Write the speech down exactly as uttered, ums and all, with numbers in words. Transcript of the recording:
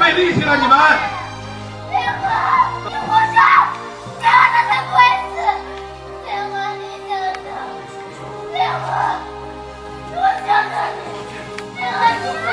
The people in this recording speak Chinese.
没力气了，你们！ 天哥，你胡说！天哥他才不会死！天哥，你等等！天哥，我想等你！天哥，你。